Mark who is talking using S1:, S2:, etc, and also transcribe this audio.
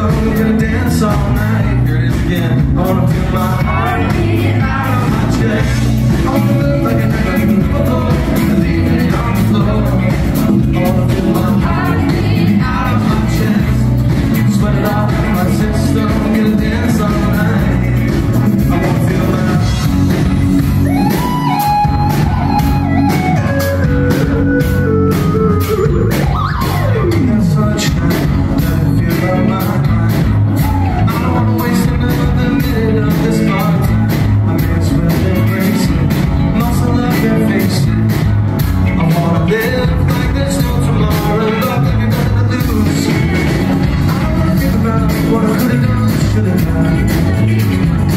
S1: system, gonna dance all night. Here it is again. I wanna feel my heartbeat out of my chest. I wanna live like I never knew before, and leave it on the floor. I wanna feel my heartbeat out of my chest. Sweat it out in my system, gonna dance all night. I wanna feel my what I could've done, should've done.